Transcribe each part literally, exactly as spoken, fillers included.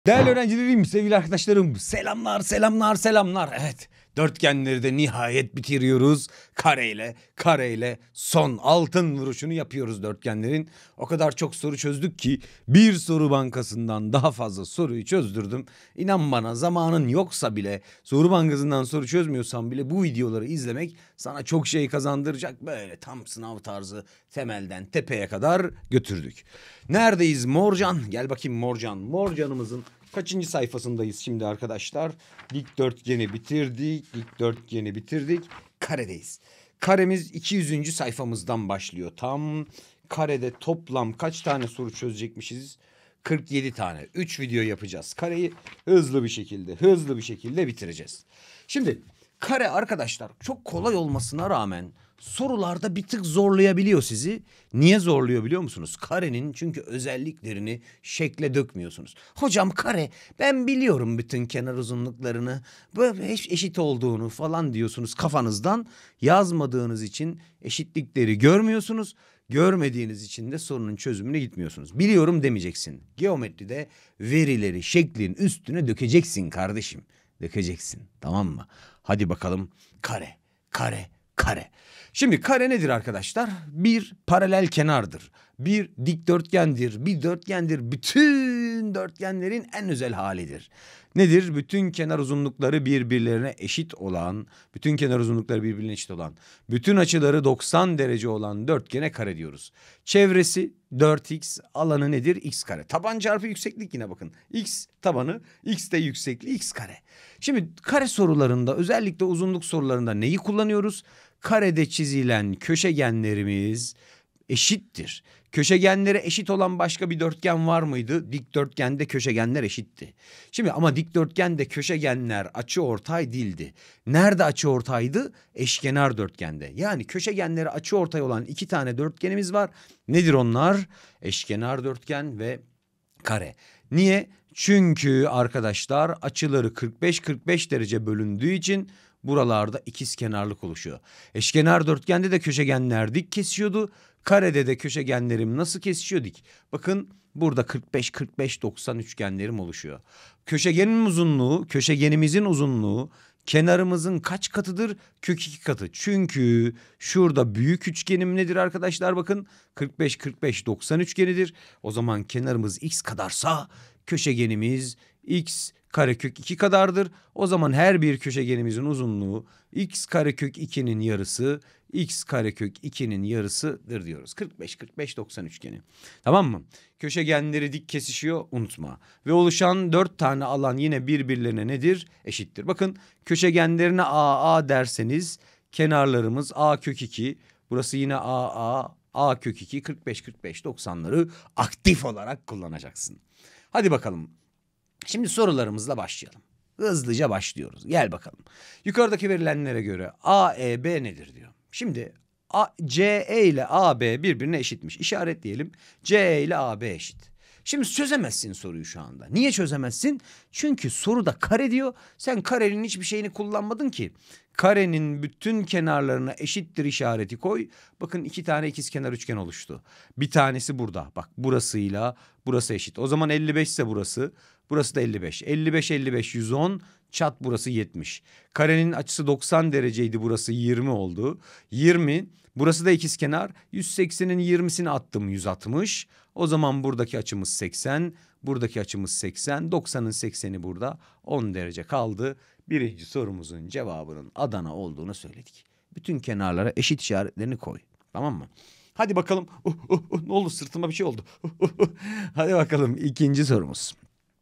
Değerli öğrencilerim, sevgili arkadaşlarım, selamlar, selamlar, selamlar. Evet, dörtgenleri de nihayet bitiriyoruz. Kareyle, kareyle son altın vuruşunu yapıyoruz dörtgenlerin. O kadar çok soru çözdük ki bir soru bankasından daha fazla soruyu çözdürdüm. İnan bana, zamanın yoksa bile, soru bankasından soru çözmüyorsan bile bu videoları izlemek sana çok şey kazandıracak. Böyle tam sınav tarzı temelden tepeye kadar götürdük. Neredeyiz Morcan? Gel bakayım Morcan. Morcan'ımızın kaçıncı sayfasındayız şimdi arkadaşlar? Dikdörtgeni bitirdik. Dikdörtgeni bitirdik. Karedeyiz. Karemiz iki yüzüncü sayfamızdan başlıyor. Tam karede toplam kaç tane soru çözecekmişiz? kırk yedi tane. üç video yapacağız. Kareyi hızlı bir şekilde, hızlı bir şekilde bitireceğiz. Şimdi kare arkadaşlar çok kolay olmasına rağmen sorularda bir tık zorlayabiliyor sizi. Niye zorluyor biliyor musunuz? Karenin çünkü özelliklerini şekle dökmüyorsunuz. Hocam kare, ben biliyorum bütün kenar uzunluklarını, böyle eşit olduğunu falan diyorsunuz kafanızdan. Yazmadığınız için eşitlikleri görmüyorsunuz. Görmediğiniz için de sorunun çözümüne gitmiyorsunuz. Biliyorum demeyeceksin. Geometride verileri şeklin üstüne dökeceksin kardeşim. Dökeceksin, tamam mı? Hadi bakalım, kare, kare, kare. Şimdi kare nedir arkadaşlar? Bir paralel kenardır. Bir dikdörtgendir, bir dörtgendir. Bütün dörtgenlerin en özel halidir. Nedir? Bütün kenar uzunlukları birbirlerine eşit olan, bütün kenar uzunlukları birbirine eşit olan, bütün açıları doksan derece olan dörtgene kare diyoruz. Çevresi dört x, alanı nedir? X kare. Taban çarpı yükseklik, yine bakın. X tabanı, x de yüksekliği, x kare. Şimdi kare sorularında, özellikle uzunluk sorularında neyi kullanıyoruz? Karede çizilen köşegenlerimiz eşittir. Köşegenlere eşit olan başka bir dörtgen var mıydı? Dikdörtgende köşegenler eşitti. Şimdi ama dikdörtgende köşegenler açıortay değildi. Nerede açıortaydı? Eşkenar dörtgende. Yani köşegenleri açıortay olan iki tane dörtgenimiz var. Nedir onlar? Eşkenar dörtgen ve kare. Niye? Çünkü arkadaşlar açıları kırk beş kırk beş derece bölündüğü için buralarda ikizkenarlık oluşuyor. Eşkenar dörtgende de köşegenler dik kesiyordu. Karede de köşegenlerim nasıl kesişiyor? Dik. Bakın burada kırk beş kırk beş doksan üçgenlerim oluşuyor. Köşegenin uzunluğu, köşegenimizin uzunluğu kenarımızın kaç katıdır? Kök iki katı. Çünkü şurada büyük üçgenim nedir arkadaşlar? Bakın kırk beş kırk beş doksan üçgenidir. O zaman kenarımız x kadarsa köşegenimiz x karekök iki kadardır. O zaman her bir köşegenimizin uzunluğu x karekök ikinin yarısı, x karekök ikinin yarısıdır diyoruz. kırk beş kırk beş doksan üçgeni. Tamam mı? Köşegenleri dik kesişiyor, unutma. Ve oluşan dört tane alan yine birbirlerine nedir? Eşittir. Bakın köşegenlerine a a derseniz kenarlarımız a kök iki. Burası yine a a, a kök iki, kırk beş kırk beş doksanları aktif olarak kullanacaksın. Hadi bakalım. Şimdi sorularımızla başlayalım. Hızlıca başlıyoruz. Gel bakalım. Yukarıdaki verilenlere göre A E B nedir diyor. Şimdi A, C E ile A B birbirine eşitmiş. İşaretleyelim. C E ile A B eşit. Şimdi çözemezsin soruyu şu anda. Niye çözemezsin? Çünkü soruda kare diyor. Sen karenin hiçbir şeyini kullanmadın ki. Karenin bütün kenarlarına eşittir işareti koy. Bakın iki tane ikizkenar üçgen oluştu. Bir tanesi burada. Bak burasıyla burası eşit. O zaman elli beş ise burası. Burası da elli beş. elli beş elli beş yüz on. Çat burası yetmiş. Karenin açısı doksan dereceydi. Burası yirmi oldu. yirmi. Burası da ikizkenar. yüz seksenin yirmisini attım yüz altmış. O zaman buradaki açımız seksen. Buradaki açımız seksen. doksanın sekseni burada. on derece kaldı. Birinci sorumuzun cevabının Adana olduğunu söyledik. Bütün kenarlara eşit işaretlerini koy. Tamam mı? Hadi bakalım. Uh, uh, uh, ne oldu, sırtıma bir şey oldu. Uh, uh, uh. Hadi bakalım ikinci sorumuz.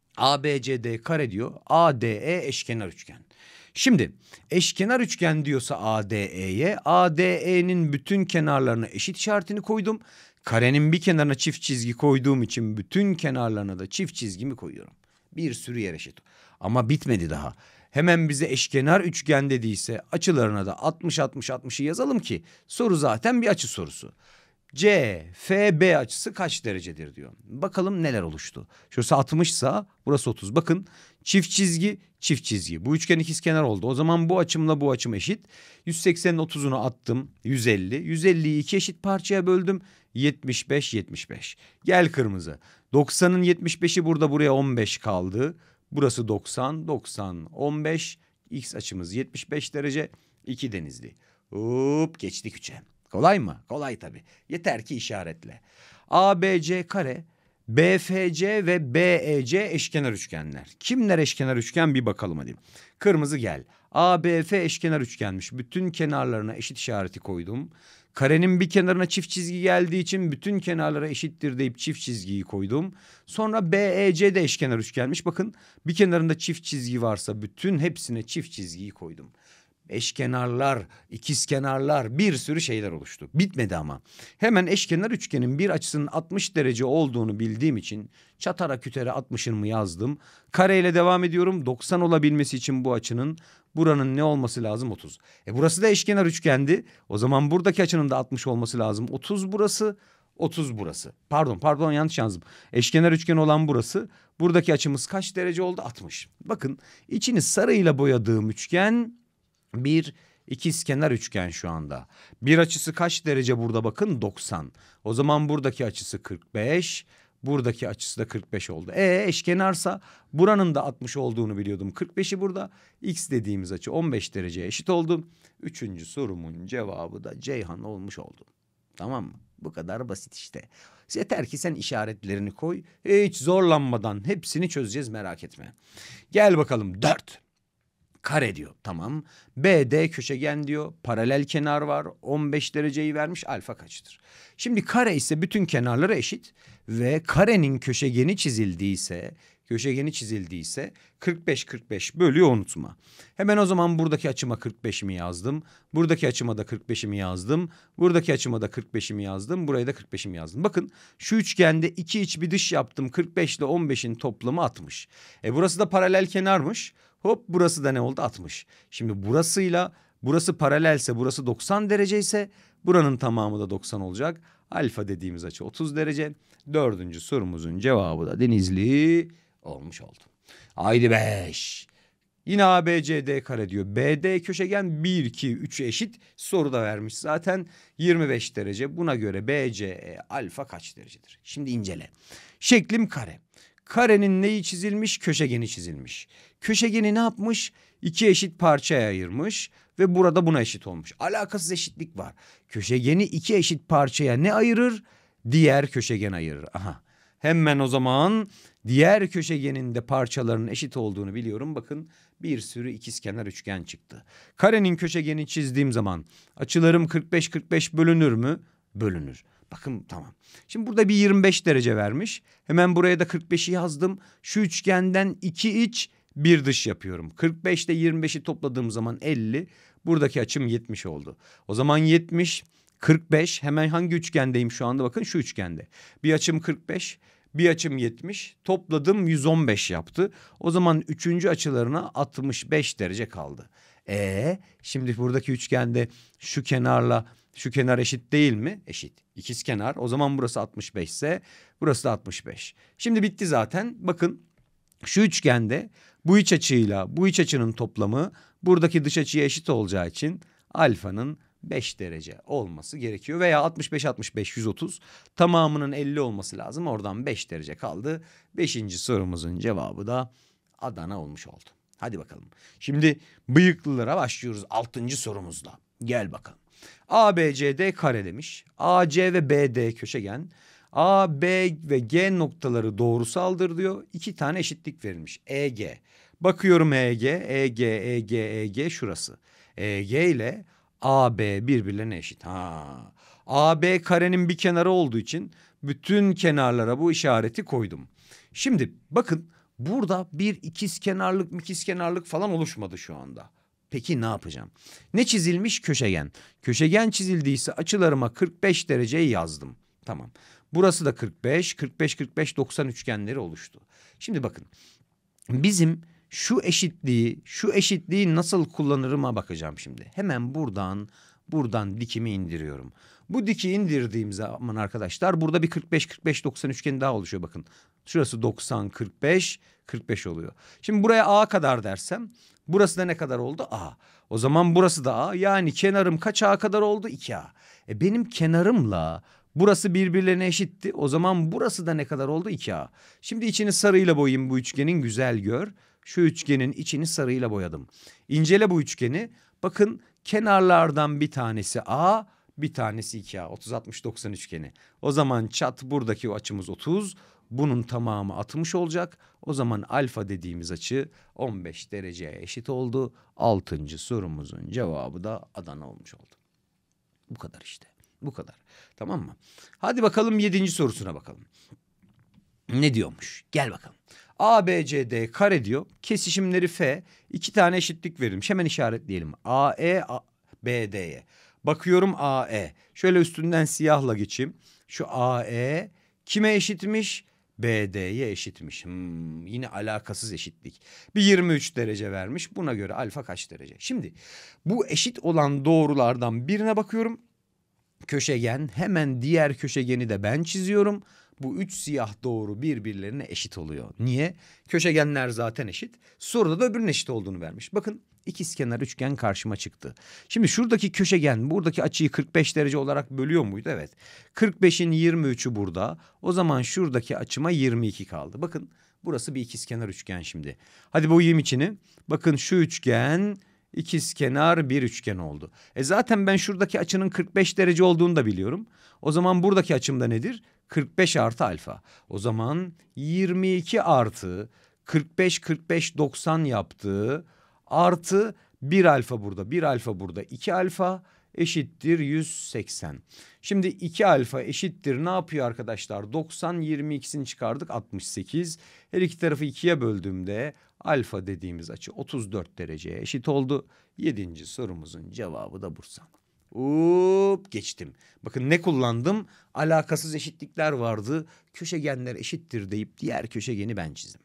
A B C D kare diyor. A D E eşkenar üçgen. Şimdi eşkenar üçgen diyorsa A D E'ye, A D E'nin bütün kenarlarına eşit işaretini koydum. Karenin bir kenarına çift çizgi koyduğum için bütün kenarlarına da çift çizgimi koyuyorum. Bir sürü yer eşit. Ama bitmedi daha. Hemen bize eşkenar üçgen dediyse açılarına da altmış altmış altmışı yazalım ki soru zaten bir açı sorusu. C F B açısı kaç derecedir diyor. Bakalım neler oluştu. Şurası altmış ise burası otuz. Bakın çift çizgi çift çizgi. Bu üçgen ikizkenar oldu. O zaman bu açımla bu açım eşit. yüz seksenin otuzunu attım. yüz elli. yüz elliyi iki eşit parçaya böldüm. yetmiş beş yetmiş beş. Gel kırmızı. doksanın yetmiş beşi burada, buraya on beş kaldı. Burası doksan, doksan, on beş. X açımız yetmiş beş derece. iki Denizli. Hop geçtik üçe. Kolay mı? Kolay tabii. Yeter ki işaretle. A B C kare, B F C ve B E C eşkenar üçgenler. Kimler eşkenar üçgen bir bakalım hadi. Kırmızı gel. A B F eşkenar üçgenmiş. Bütün kenarlarına eşit işareti koydum. Karenin bir kenarına çift çizgi geldiği için bütün kenarlara eşittir deyip çift çizgiyi koydum. Sonra B E C de eşkenar üçgenmiş. Bakın bir kenarında çift çizgi varsa bütün hepsine çift çizgiyi koydum. Eşkenarlar, ikizkenarlar, bir sürü şeyler oluştu. Bitmedi ama. Hemen eşkenar üçgenin bir açısının altmış derece olduğunu bildiğim için çatara kütere altmışını yazdım. Kareyle devam ediyorum. doksan olabilmesi için bu açının buranın ne olması lazım? otuz. E burası da eşkenar üçgendi. O zaman buradaki açının da altmış olması lazım. otuz burası, otuz burası. Pardon, pardon yanlış yazdım. Eşkenar üçgen olan burası. Buradaki açımız kaç derece oldu? altmış. Bakın içini sarıyla boyadığım üçgen bir ikizkenar üçgen şu anda. Bir açısı kaç derece burada bakın? doksan. O zaman buradaki açısı kırk beş. Buradaki açısı da kırk beş oldu. E eşkenarsa buranın da altmış olduğunu biliyordum. kırk beşi burada. X dediğimiz açı on beş dereceye eşit oldu. Üçüncü sorumun cevabı da Ceyhan olmuş oldu. Tamam mı? Bu kadar basit işte. Yeter ki sen işaretlerini koy. Hiç zorlanmadan hepsini çözeceğiz, merak etme. Gel bakalım dört. Kare diyor, tamam. B D köşegen diyor, paralel kenar var, on beş dereceyi vermiş, alfa kaçtır? Şimdi kare ise bütün kenarları eşit ve karenin köşegeni çizildiyse, köşegeni çizildiyse kırk beş kırk beş bölüyor, unutma. Hemen o zaman buradaki açıma kırk beşimi yazdım. Buradaki açıma da kırk beşimi yazdım. Buradaki açıma da kırk beşimi yazdım. Buraya da kırk beşimi yazdım. Bakın şu üçgende iki iç bir dış yaptım. kırk beş ile on beşin toplamı altmış. E burası da paralel kenarmış. Hop burası da ne oldu? altmış. Şimdi burasıyla burası paralelse, burası doksan derece ise buranın tamamı da doksan olacak. Alfa dediğimiz açı otuz derece. Dördüncü sorumuzun cevabı da Denizli olmuş oldu. Haydi beş. Yine A B C D kare diyor. B D köşegen bir iki üçe eşit. Soruda vermiş zaten yirmi beş derece. Buna göre B C E alfa kaç derecedir? Şimdi incele. Şeklim kare. Karenin neyi çizilmiş? Köşegeni çizilmiş. Köşegeni ne yapmış? İki eşit parçaya ayırmış ve burada buna eşit olmuş. Alakasız eşitlik var. Köşegeni iki eşit parçaya ne ayırır? Diğer köşegen ayırır. Aha. Hemen o zaman diğer köşegenin de parçalarının eşit olduğunu biliyorum. Bakın bir sürü ikizkenar üçgen çıktı. Karenin köşegeni çizdiğim zaman açılarım kırk beş kırk beş bölünür mü? Bölünür. Bakın tamam. Şimdi burada bir yirmi beş derece vermiş. Hemen buraya da kırk beşi yazdım. Şu üçgenden iki iç bir dış yapıyorum. kırk beş ile yirmi beşi topladığım zaman elli. Buradaki açım yetmiş oldu. O zaman yetmiş, kırk beş, hemen hangi üçgendeyim şu anda? Bakın şu üçgende. Bir açım kırk beş, bir açım yetmiş. Topladım yüz on beş yaptı. O zaman üçüncü açılarına altmış beş derece kaldı. E şimdi buradaki üçgende şu kenarla şu kenar eşit değil mi? Eşit. İkizkenar. O zaman burası altmış beş ise burası da altmış beş. Şimdi bitti zaten. Bakın şu üçgende bu iç açıyla bu iç açının toplamı buradaki dış açıya eşit olacağı için alfanın beş derece olması gerekiyor. Veya altmış beş altmış beş yüz otuz, tamamının elli olması lazım. Oradan beş derece kaldı. Beşinci sorumuzun cevabı da Adana olmuş oldu. Hadi bakalım. Şimdi bıyıklılara başlıyoruz altıncı sorumuzla. Gel bakalım. A B C D kare demiş. A C ve B D köşegen. A, B ve G noktaları doğrusaldır diyor. İki tane eşitlik verilmiş. E G. Bakıyorum E G, E G, E G, E G şurası. E G ile A B birbirlerine eşit. Ha. A B karenin bir kenarı olduğu için bütün kenarlara bu işareti koydum. Şimdi bakın burada bir ikizkenarlık, ikizkenarlık falan oluşmadı şu anda. Peki ne yapacağım? Ne çizilmiş? Köşegen. Köşegen çizildiyse açılarıma kırk beş dereceyi yazdım. Tamam. Burası da kırk beş, kırk beş, kırk beş, doksan üçgenleri oluştu. Şimdi bakın bizim şu eşitliği, şu eşitliği nasıl kullanırıma bakacağım şimdi. Hemen buradan, buradan dikimi indiriyorum. Bu diki indirdiğim zaman arkadaşlar burada bir kırk beş, kırk beş, doksan üçgeni daha oluşuyor bakın. Şurası doksan, kırk beş, kırk beş oluyor. Şimdi buraya A kadar dersem burası da ne kadar oldu? A. O zaman burası da A. Yani kenarım kaç A kadar oldu? iki A. E benim kenarımla Burası birbirlerine eşitti. O zaman burası da ne kadar oldu? iki A. Şimdi içini sarıyla boyayayım bu üçgenin, güzel gör. Şu üçgenin içini sarıyla boyadım. İncele bu üçgeni. Bakın kenarlardan bir tanesi A, bir tanesi iki A. otuz altmış doksan üçgeni. O zaman çat buradaki o açımız otuz. Bunun tamamı altmış olacak. O zaman alfa dediğimiz açı on beş dereceye eşit oldu. Altıncı sorumuzun cevabı da Adana olmuş oldu. Bu kadar işte. Bu kadar. Tamam mı? Hadi bakalım yedinci sorusuna bakalım. Ne diyormuş? Gel bakalım. A, B, C, D kare diyor. Kesişimleri F. İki tane eşitlik verilmiş. Hemen işaretleyelim. A, E, A, B, D'ye. Bakıyorum A, E. Şöyle üstünden siyahla geçeyim. Şu A, E kime eşitmiş? B D'ye eşitmiş. Hmm, yine alakasız eşitlik. Bir yirmi üç derece vermiş. Buna göre alfa kaç derece? Şimdi bu eşit olan doğrulardan birine bakıyorum. Köşegen, hemen diğer köşegeni de ben çiziyorum. Bu üç siyah doğru birbirlerine eşit oluyor. Niye? Köşegenler zaten eşit. Soruda da öbürünün eşit olduğunu vermiş. Bakın ikizkenar üçgen karşıma çıktı. Şimdi şuradaki köşegen buradaki açıyı kırk beş derece olarak bölüyor muydu? Evet. kırk beşin yirmi üçü burada. O zaman şuradaki açıma yirmi iki kaldı. Bakın burası bir ikizkenar üçgen şimdi. Hadi boyayayım içini. Bakın şu üçgen ikizkenar bir üçgen oldu. E zaten ben şuradaki açının kırk beş derece olduğunu da biliyorum. O zaman buradaki açım da nedir? kırk beş artı alfa. O zaman yirmi iki artı kırk beş kırk beş doksan yaptı. Artı bir alfa burada, bir alfa burada, iki alfa eşittir yüz seksen. Şimdi iki alfa eşittir ne yapıyor arkadaşlar? doksan, yirmi ikisini çıkardık, altmış sekiz. Her iki tarafı ikiye böldüğümde alfa dediğimiz açı otuz dört dereceye eşit oldu. Yedinci sorumuzun cevabı da Bursa. Hop geçtim. Bakın ne kullandım? Alakasız eşitlikler vardı. Köşegenler eşittir deyip diğer köşegeni ben çizdim.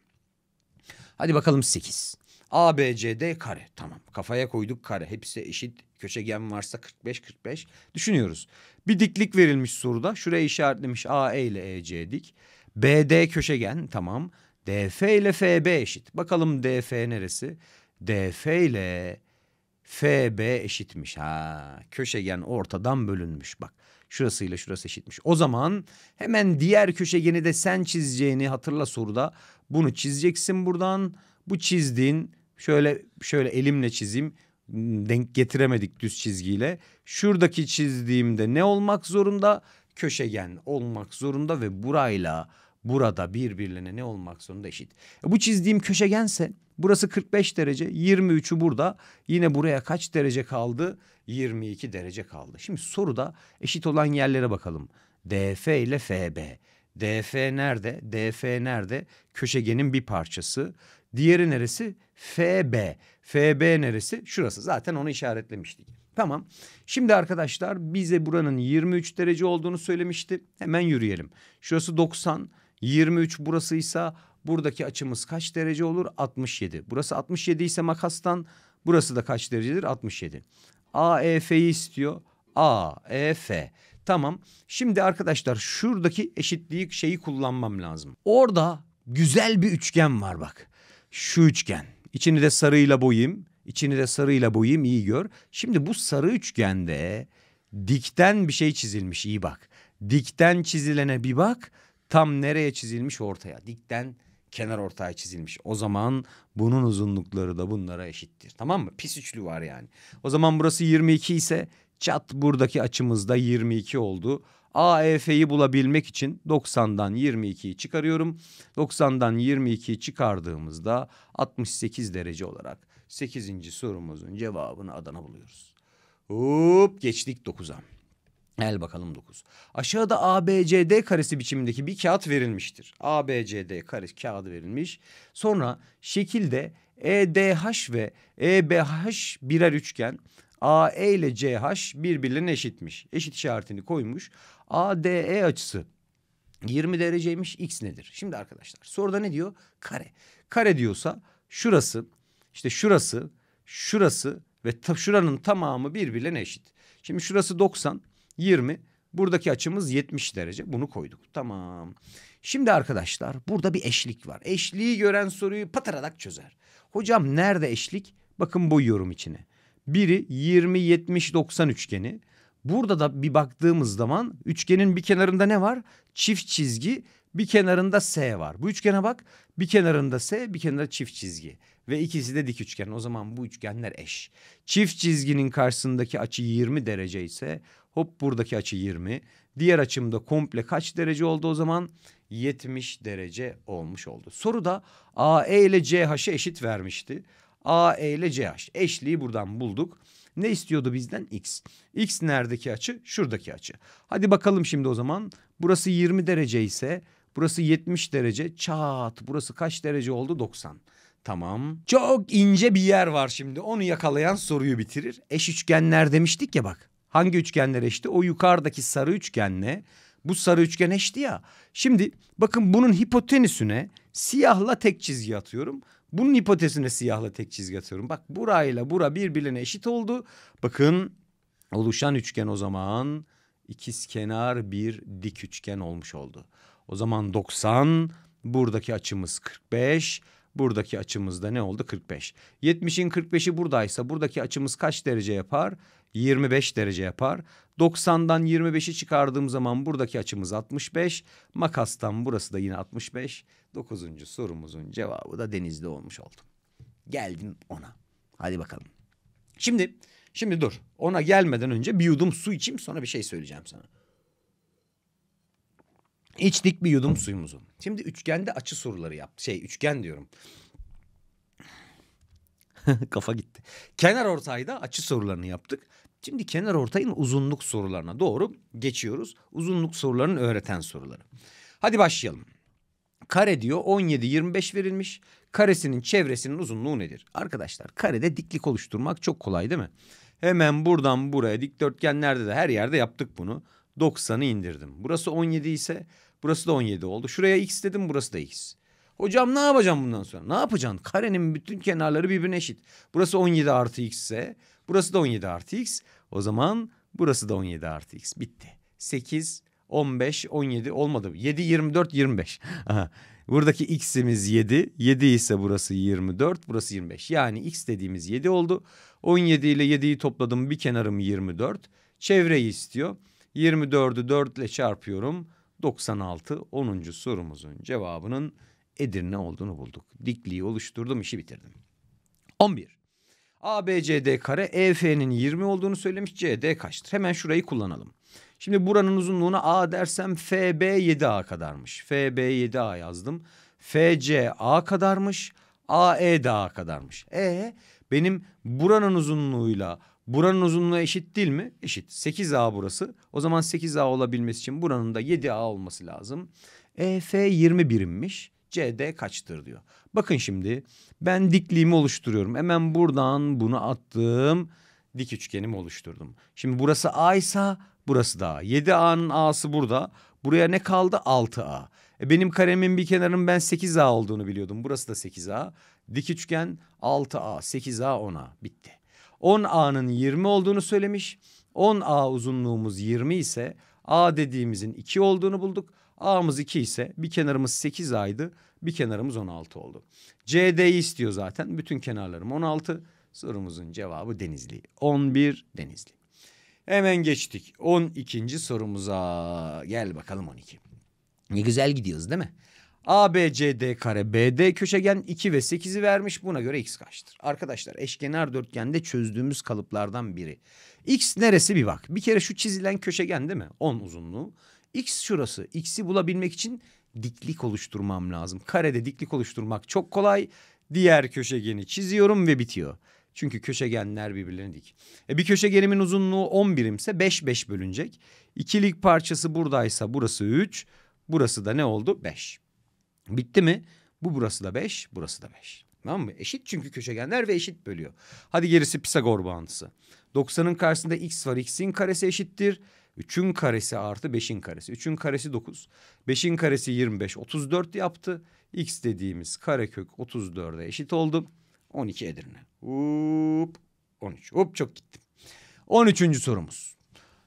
Hadi bakalım sekiz. A, B, C, D kare. Tamam, kafaya koyduk kare. Hepsi eşit. Köşegen varsa kırk beş kırk beş. Düşünüyoruz. Bir diklik verilmiş soruda. Şuraya işaretlemiş A, E ile E, C dik. B D köşegen, tamam. D F ile F B eşit. Bakalım D F neresi? D F ile F B eşitmiş. Ha, köşegen ortadan bölünmüş bak. Şurasıyla şurası eşitmiş. O zaman hemen diğer köşegeni de sen çizeceğini hatırla soruda. Bunu çizeceksin buradan. Bu çizdiğin şöyle şöyle elimle çizeyim. Denk getiremedik düz çizgiyle. Şuradaki çizdiğimde ne olmak zorunda? Köşegen olmak zorunda ve burayla burada birbirlerine ne olmak zorunda? Eşit. E bu çizdiğim köşegense burası kırk beş derece, yirmi üçü burada. Yine buraya kaç derece kaldı? yirmi iki derece kaldı. Şimdi soruda eşit olan yerlere bakalım. D F ile F B. D F nerede? D F nerede? Köşegenin bir parçası. Diğeri neresi? F B. F B neresi? Şurası. Zaten onu işaretlemiştik. Tamam. Şimdi arkadaşlar bize buranın yirmi üç derece olduğunu söylemişti. Hemen yürüyelim. Şurası doksan. yirmi üç burasıysa buradaki açımız kaç derece olur? altmış yedi. Burası altmış yedi ise makastan burası da kaç derecedir? altmış yedi. A E F'yi istiyor. A E F. Tamam. Şimdi arkadaşlar şuradaki eşitliği şeyi kullanmam lazım. Orada güzel bir üçgen var bak. Şu üçgen. İçini de sarıyla boyayayım. İçini de sarıyla boyayayım, iyi gör. Şimdi bu sarı üçgende dikten bir şey çizilmiş, iyi bak. Dikten çizilene bir bak. Tam nereye çizilmiş? Ortaya. Dikten kenar ortaya çizilmiş. O zaman bunun uzunlukları da bunlara eşittir. Tamam mı? Pis üçlü var yani. O zaman burası yirmi iki ise çat buradaki açımız da yirmi iki oldu. A E F'yi bulabilmek için doksandan yirmi ikiyi çıkarıyorum. doksandan yirmi ikiyi çıkardığımızda altmış sekiz derece olarak sekizinci sorumuzun cevabını Adana buluyoruz. Hop geçtik dokuza. Gel bakalım dokuz. Aşağıda A B C D karesi biçimindeki bir kağıt verilmiştir. A B C D karesi kağıdı verilmiş. Sonra şekilde E D H ve E B H birer üçgen. A E ile C H birbirlerine eşitmiş. Eşit işaretini koymuş. A D E açısı yirmi dereceymiş. X nedir? Şimdi arkadaşlar soruda ne diyor? Kare. Kare diyorsa şurası, işte şurası, şurası ve ta, şuranın tamamı birbirlerine eşit. Şimdi şurası doksan, yirmi. Buradaki açımız yetmiş derece. Bunu koyduk. Tamam. Şimdi arkadaşlar burada bir eşlik var. Eşliği gören soruyu patararak çözer. Hocam nerede eşlik? Bakın boyuyorum içine. Biri yirmi, yetmiş, doksan üçgeni. Burada da bir baktığımız zaman üçgenin bir kenarında ne var? Çift çizgi, bir kenarında S var. Bu üçgene bak, bir kenarında S, bir kenarında çift çizgi. Ve ikisi de dik üçgen. O zaman bu üçgenler eş. Çift çizginin karşısındaki açı yirmi derece ise hop buradaki açı yirmi. Diğer açımda komple kaç derece oldu o zaman? yetmiş derece olmuş oldu. Soruda A E ile C H'ı eşit vermişti. A E ile C H eşliği buradan bulduk. Ne istiyordu bizden? X. X neredeki açı? Şuradaki açı. Hadi bakalım şimdi o zaman. Burası yirmi derece ise burası yetmiş derece. Çat. Burası kaç derece oldu? doksan. Tamam. Çok ince bir yer var şimdi. Onu yakalayan soruyu bitirir. Eş üçgenler demiştik ya bak. Hangi üçgenler eşti? O yukarıdaki sarı üçgenle bu sarı üçgen eşti ya. Şimdi bakın bunun hipotenüsüne siyahla tek çizgi atıyorum. Bunun hipotenüsüne siyahla tek çizgi atıyorum. Bak burayla bura birbirine eşit oldu. Bakın oluşan üçgen o zaman ikizkenar bir dik üçgen olmuş oldu. O zaman doksan, buradaki açımız kırk beş. Buradaki açımız da ne oldu? kırk beş. yetmişin kırk beşi buradaysa buradaki açımız kaç derece yapar? yirmi beş derece yapar. doksandan yirmi beşi çıkardığım zaman buradaki açımız altmış beş. Makastan burası da yine altmış beş. dokuzuncu sorumuzun cevabı da Denizli olmuş oldu. Geldim ona. Hadi bakalım. Şimdi, şimdi dur. Ona gelmeden önce bir yudum su içeyim, sonra bir şey söyleyeceğim sana. İçtik bir yudum suyumuzu. Şimdi üçgende açı soruları yaptı. Şey üçgen diyorum. Kafa gitti. Kenar ortayda açı sorularını yaptık. Şimdi kenar ortayın uzunluk sorularına doğru geçiyoruz. Uzunluk sorularının öğreten soruları. Hadi başlayalım. Kare diyor on yedi yirmi beş verilmiş. Karesinin çevresinin uzunluğu nedir? Arkadaşlar karede diklik oluşturmak çok kolay değil mi? Hemen buradan buraya dikdörtgenlerde de her yerde yaptık bunu. doksanı indirdim. Burası on yedi ise burası da on yedi oldu. Şuraya x dedim, burası da x. Hocam ne yapacağım bundan sonra? Ne yapacaksın? Karenin bütün kenarları birbirine eşit. Burası on yedi artı x ise burası da on yedi artı x. O zaman burası da on yedi artı x. Bitti. sekiz, on beş, on yedi olmadı. yedi, yirmi dört, yirmi beş. Aha. Buradaki x'imiz yedi. yedi ise burası yirmi dört, burası yirmi beş. Yani x dediğimiz yedi oldu. on yedi ile yediyi topladım. Bir kenarım yirmi dört. Çevreyi istiyor. yirmi dördü dört ile çarpıyorum. doksan altı. onuncu sorumuzun cevabının Edirne olduğunu bulduk. Dikliği oluşturdum, işi bitirdim. on bir. A B C D kare E F'nin yirmi olduğunu söylemiş. C D kaçtır? Hemen şurayı kullanalım. Şimdi buranın uzunluğuna A dersem F B yedi A kadarmış. F B yedi A yazdım. F C A kadarmış. A E de A kadarmış. E benim buranın uzunluğuyla buranın uzunluğu eşit değil mi? Eşit. sekiz A burası. O zaman sekiz A olabilmesi için buranın da yedi A olması lazım. E F yirmi birimmiş. C D kaçtır diyor. Bakın şimdi ben dikliğimi oluşturuyorum. Hemen buradan bunu attım. Dik üçgenimi oluşturdum. Şimdi burası A ise burası da A. yedi A'nın A'sı burada. Buraya ne kaldı? altı A. E benim karemin bir kenarının ben sekiz A olduğunu biliyordum. Burası da sekiz A. Dik üçgen altı A, sekiz A, on A. Bitti. on A'nın yirmi olduğunu söylemiş. on A uzunluğumuz yirmi ise A dediğimizin iki olduğunu bulduk. A'mız iki ise bir kenarımız sekiz A'ydı. Bir kenarımız on altı oldu. C D'yi istiyor zaten. Bütün kenarlarım on altı. Sorumuzun cevabı Denizli. on bir Denizli. Hemen geçtik on ikinci sorumuza. Gel bakalım on iki. Ne güzel gidiyoruz değil mi? A B C D kare B D köşegen iki ve sekizi vermiş. Buna göre x kaçtır? Arkadaşlar eşkenar dörtgende çözdüğümüz kalıplardan biri. X neresi bir bak. Bir kere şu çizilen köşegen değil mi? on uzunluğu. X şurası. X'i bulabilmek için diklik oluşturmam lazım. Karede diklik oluşturmak çok kolay. Diğer köşegeni çiziyorum ve bitiyor. Çünkü köşegenler birbirlerine dik. E bir köşegenimin uzunluğu on birimse beş beş bölünecek. İkilik parçası buradaysa burası üç. Burası da ne oldu? beş. Bitti mi? Bu burası da beş, burası da beş. Tamam mı? Eşit çünkü köşegenler ve eşit bölüyor. Hadi gerisi Pisagor bağıntısı. doksanın karşısında x var. X'in karesi eşittir. üçün karesi artı beşin karesi. üçün karesi dokuz. beşin karesi yirmi beş. otuz dört yaptı. X dediğimiz karekök otuz dörde eşit oldu. on iki Edirne. Hop. on üç. Hop çok gittim. on üçüncü sorumuz.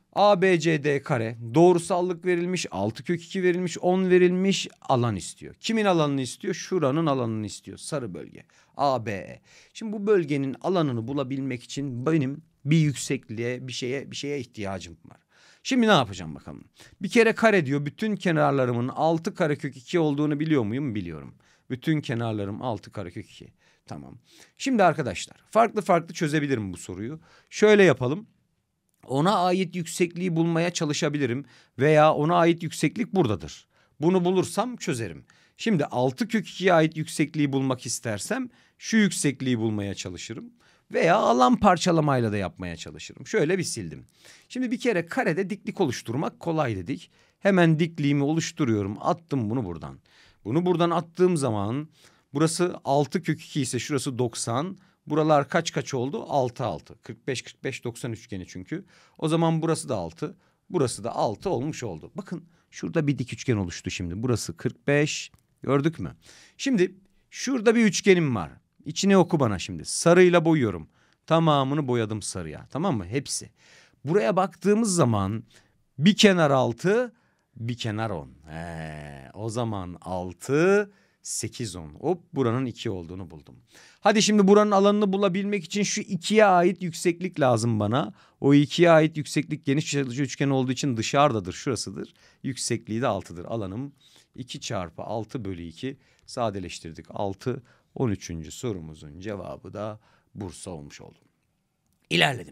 A B C D kare doğrusallık verilmiş, altı kök iki verilmiş, on verilmiş, alan istiyor. Kimin alanını istiyor? Şuranın alanını istiyor. Sarı bölge. A B E. Şimdi bu bölgenin alanını bulabilmek için benim Bir yüksekliğe, bir şeye, bir şeye ihtiyacım var. Şimdi ne yapacağım bakalım. Bir kere kare diyor. Bütün kenarlarımın altı karekök iki olduğunu biliyor muyum? Biliyorum. Bütün kenarlarım altı karekök iki. Tamam. Şimdi arkadaşlar farklı farklı çözebilirim bu soruyu. Şöyle yapalım. Ona ait yüksekliği bulmaya çalışabilirim. Veya ona ait yükseklik buradadır. Bunu bulursam çözerim. Şimdi altı kök ikiye ait yüksekliği bulmak istersem şu yüksekliği bulmaya çalışırım. Veya alan parçalamayla da yapmaya çalışırım. Şöyle bir sildim. Şimdi bir kere karede diklik oluşturmak kolay dedik. Hemen dikliğimi oluşturuyorum. Attım bunu buradan. Bunu buradan attığım zaman burası altı kök iki ise şurası doksan. Buralar kaç kaç oldu? altı altı. kırk beş kırk beş doksan üçgeni çünkü. O zaman burası da altı. Burası da altı olmuş oldu. Bakın şurada bir dik üçgen oluştu şimdi. Burası kırk beş. Gördük mü? Şimdi şurada bir üçgenim var. İçine oku bana şimdi. Sarıyla boyuyorum. Tamamını boyadım sarıya. Tamam mı? Hepsi. Buraya baktığımız zaman bir kenar altı, bir kenar on. He, o zaman altı, sekiz, on. Hop buranın iki olduğunu buldum. Hadi şimdi buranın alanını bulabilmek için şu ikiye ait yükseklik lazım bana. O ikiye ait yükseklik geniş açılı üçgen olduğu için dışarıdadır. Şurasıdır. Yüksekliği de altıdır. Alanım iki çarpı altı bölü iki. Sadeleştirdik. altı. on üçüncü sorumuzun cevabı da Bursa olmuş oldu. İlerledim.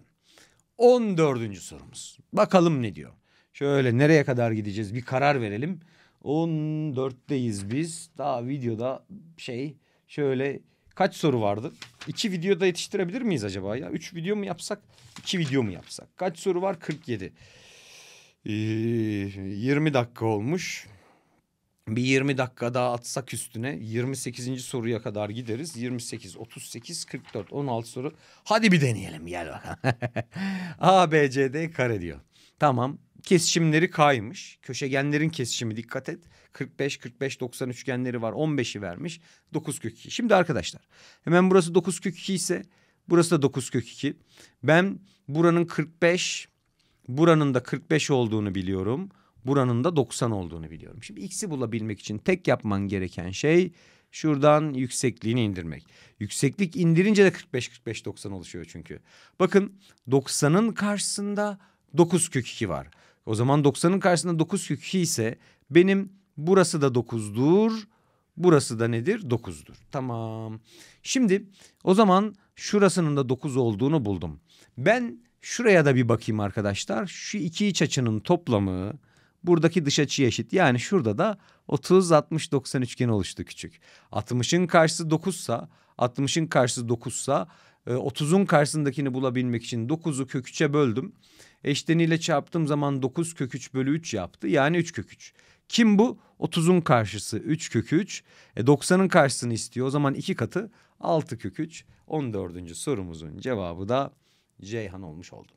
on dördüncü sorumuz. Bakalım ne diyor? Şöyle nereye kadar gideceğiz? Bir karar verelim. on dörtteyiz biz. Daha videoda şey şöyle kaç soru vardı? İki videoda yetiştirebilir miyiz acaba ya? Üç video mu yapsak? İki video mu yapsak? Kaç soru var? kırk yedi. Ee, yirmi dakika olmuş. Bir yirmi dakika daha atsak üstüne yirmi sekizinci soruya kadar gideriz. yirmi sekiz, otuz sekiz, kırk dört, on altı soru. Hadi bir deneyelim gel bakalım. A, B, C, D kare diyor. Tamam. Kesişimleri K'ymış. Köşegenlerin kesişimi dikkat et. kırk beş, kırk beş, doksan üçgenleri var. on beşi vermiş. dokuz kök iki. Şimdi arkadaşlar hemen burası dokuz kök iki ise burası da dokuz kök iki. Ben buranın kırk beş, buranın da kırk beş olduğunu biliyorum. Buranın da doksan olduğunu biliyorum. Şimdi x'i bulabilmek için tek yapman gereken şey şuradan yüksekliğini indirmek. Yükseklik indirince de kırk beş, kırk beş, doksan oluşuyor çünkü. Bakın doksanın karşısında dokuz kök iki var. O zaman doksanın karşısında dokuz kök iki ise benim burası da dokuzdur. Burası da nedir? dokuzdur. Tamam. Şimdi o zaman şurasının da dokuz olduğunu buldum. Ben şuraya da bir bakayım arkadaşlar. Şu iki iç açının toplamı buradaki dış açıya eşit. Yani şurada da otuz, altmış, doksan üçgeni oluştu küçük. altmışın karşısı dokuzsa, altmışın karşısı dokuzsa otuzun karşısındakini bulabilmek için dokuzu kök üçe böldüm. Eşleniyle çarptığım zaman dokuz kök üç bölü üç yaptı. Yani üç kök üç. Kim bu? otuzun karşısı üç kök üç. E doksanın karşısını istiyor. O zaman iki katı altı kök üç. on dördüncü sorumuzun cevabı da Ceyhan olmuş oldu.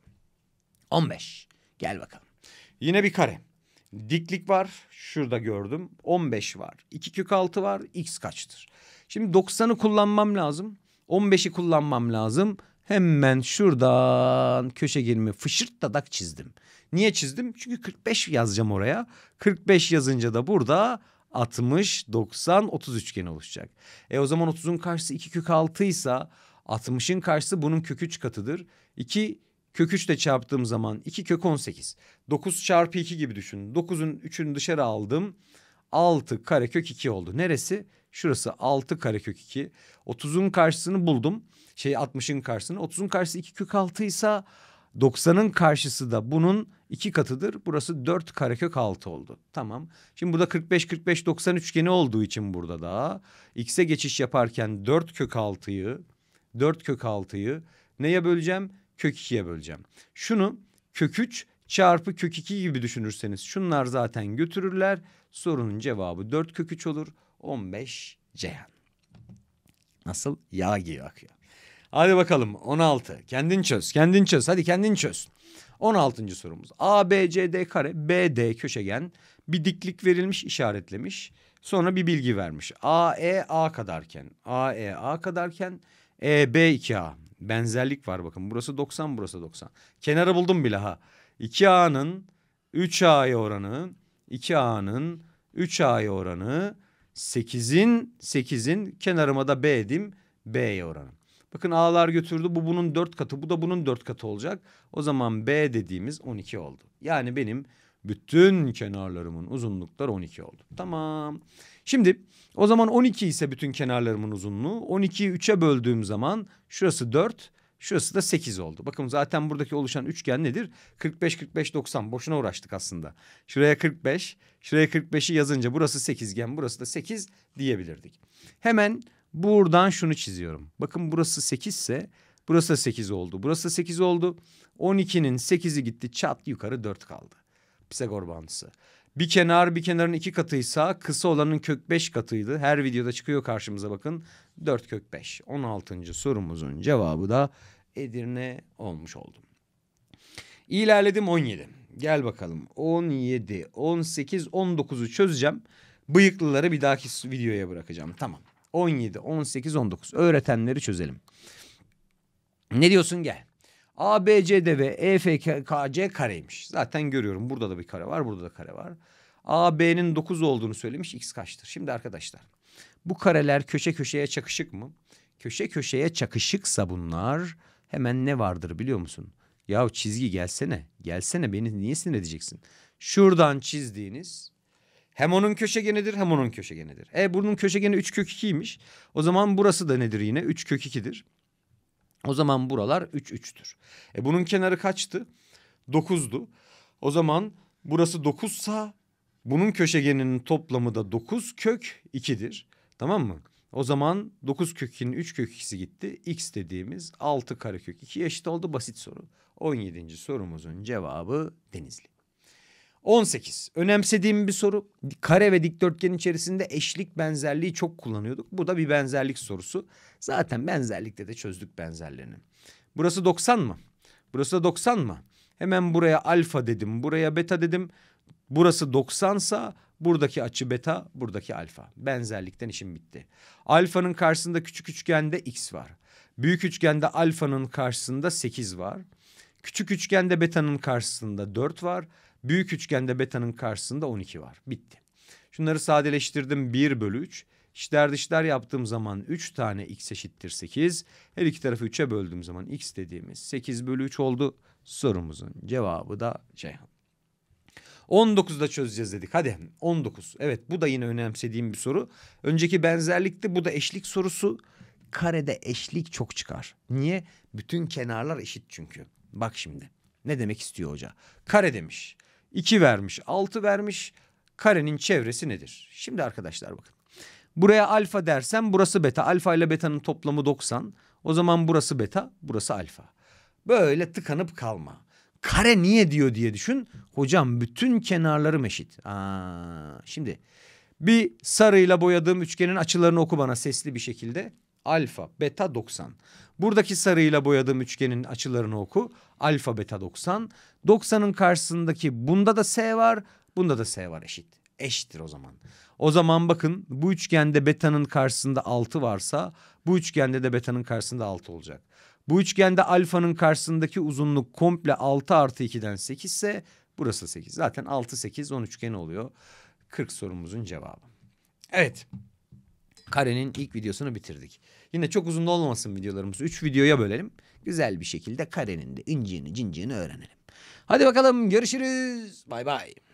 on beş. Gel bakalım. Yine bir kare. Diklik var. Şurada gördüm. on beş var. iki kök altı var. X kaçtır? Şimdi doksanı kullanmam lazım. on beşi kullanmam lazım. Hemen şuradan köşegenimi fışırt dadak çizdim. Niye çizdim? Çünkü kırk beş yazacağım oraya. kırk beş yazınca da burada altmış, doksan, otuz üçgeni oluşacak. E o zaman otuzun karşısı iki kök altı ise altmışın karşısı bunun kök üç katıdır. iki kök üç ile çarptığım zaman iki kök on sekiz. dokuz çarpı iki gibi düşün. dokuzun üçünü dışarı aldım. altı karekök iki oldu. Neresi? Şurası altı karekök iki. otuzun karşısını buldum. Şey altmışın karşısını. otuzun karşısı iki kök altı ise doksanın karşısı da bunun iki katıdır. Burası dört karekök altı oldu. Tamam. Şimdi burada kırk beş, kırk beş, doksan üçgeni olduğu için burada da x'e geçiş yaparken dört kök altıyı dört kök altıyı neye böleceğim? Kök ikiye böleceğim. Şunu kök üç çarpı kök iki gibi düşünürseniz şunlar zaten götürürler. Sorunun cevabı dört kök üç olur. on beş Ceyhan. Nasıl? Yağ gibi akıyor. Hadi bakalım on altı. Kendin çöz. Kendin çöz. Hadi kendin çöz. on altıncı sorumuz. A, B, C, D kare. B, D köşegen. Bir diklik verilmiş, işaretlemiş. Sonra bir bilgi vermiş. A, E, A kadarken. A, E, A kadarken. E, B, iki A. Benzerlik var bakın. Burası doksan, burası doksan. Kenarı buldum bile ha. iki A'nın üç A'ya oranı. iki A'nın üç A'ya oranı. sekizin sekizin kenarıma da B dedim. B'ye oranı. Bakın A'lar götürdü. Bu bunun dört katı. Bu da bunun dört katı olacak. O zaman B dediğimiz on iki oldu. Yani benim bütün kenarlarımın uzunlukları on iki oldu. Tamam. Şimdi o zaman on iki ise bütün kenarlarımın uzunluğu. on ikiyi üçe böldüğüm zaman şurası dört. Şurası da sekiz oldu. Bakın zaten buradaki oluşan üçgen nedir? kırk beş kırk beş doksan. Boşuna uğraştık aslında. Şuraya kırk beş. Şuraya kırk beşi yazınca burası sekizgen. Burası da sekiz diyebilirdik. Hemen buradan şunu çiziyorum. Bakın burası sekiz ise burası da sekiz oldu. Burası da sekiz oldu. on ikinin sekizi gitti. Çat yukarı dört kaldı. Pisagor bağıntısı. Bir kenar bir kenarın iki katıysa kısa olanın kök beş katıydı. Her videoda çıkıyor karşımıza bakın. dört kök beş. on altıncı sorumuzun cevabı da Edirne olmuş oldu. İlerledim on yedi. Gel bakalım. on yedi, on sekiz, on dokuzu çözeceğim. Bıyıklıları bir dahaki videoya bırakacağım. Tamam. on yedi, on sekiz, on dokuz. Öğretenleri çözelim. Ne diyorsun gel. A, B, C, D ve E, F, K, C kareymiş. Zaten görüyorum. Burada da bir kare var. Burada da kare var. A, B'nin dokuz olduğunu söylemiş. X kaçtır? Şimdi arkadaşlar. Bu kareler köşe köşeye çakışık mı? Köşe köşeye çakışıksa bunlar hemen ne vardır biliyor musun? Yahu çizgi gelsene. Gelsene beni niye sinir edeceksin? Şuradan çizdiğiniz hem onun köşegenidir hem onun köşegenidir. E bunun köşegeni üç kök ikiymiş. O zaman burası da nedir yine? üç kök ikidir. O zaman buralar üç üçtür. E bunun kenarı kaçtı? dokuzdu. O zaman burası dokuzsa bunun köşegeninin toplamı da dokuz kök ikidir. Tamam mı? O zaman dokuz kök ikinin üç kök ikisi gitti. X dediğimiz altı karekök ikiye eşit oldu. Basit soru. on yedinci sorumuzun cevabı Denizli. on sekiz. Önemsediğim bir soru. Kare ve dikdörtgen içerisinde eşlik benzerliği çok kullanıyorduk. Bu da bir benzerlik sorusu. Zaten benzerlikte de çözdük benzerlerini. Burası doksan mı? Burası da doksan mı? Hemen buraya alfa dedim. Buraya beta dedim. Burası doksansa buradaki açı beta, buradaki alfa. Benzerlikten işim bitti. Alfanın karşısında küçük üçgende x var. Büyük üçgende alfanın karşısında sekiz var. Küçük üçgende beta'nın karşısında dört var. Büyük üçgende beta'nın karşısında on iki var. Bitti. Şunları sadeleştirdim. bir bölü üç. İçler dışlar yaptığım zaman üç tane x eşittir sekiz. Her iki tarafı üçe böldüğüm zaman x dediğimiz sekiz bölü üç oldu. Sorumuzun cevabı da Ceyhan. on dokuzda çözeceğiz dedik. Hadi on dokuz. Evet bu da yine önemsediğim bir soru. Önceki benzerlikti, bu da eşlik sorusu. Karede eşlik çok çıkar. Niye? Bütün kenarlar eşit çünkü. Bak şimdi. Ne demek istiyor hoca? Kare demiş. iki vermiş, altı vermiş. Karenin çevresi nedir? Şimdi arkadaşlar bakın. Buraya alfa dersem burası beta. Alfa ile beta'nın toplamı doksan. O zaman burası beta, burası alfa. Böyle tıkanıp kalma. Kare niye diyor diye düşün. Hocam bütün kenarlarım eşit. Aa, şimdi bir sarıyla boyadığım üçgenin açılarını oku bana sesli bir şekilde. Alfa, beta doksan. Buradaki sarıyla boyadığım üçgenin açılarını oku. Alfa, beta doksan. doksanın karşısındaki bunda da S var. Bunda da S var eşit. Eşittir o zaman. O zaman bakın bu üçgende beta'nın karşısında altı varsa bu üçgende de beta'nın karşısında altı olacak. Bu üçgende alfanın karşısındaki uzunluk komple altı artı ikiden sekiz ise burası sekiz. Zaten altı, sekiz, on üçgen oluyor. kırk sorumuzun cevabı. Evet. Karenin ilk videosunu bitirdik. Yine çok uzun da olmasın videolarımız. Üç videoya bölelim. Güzel bir şekilde karenin de inciğini cinciğini öğrenelim. Hadi bakalım görüşürüz. Bay bay.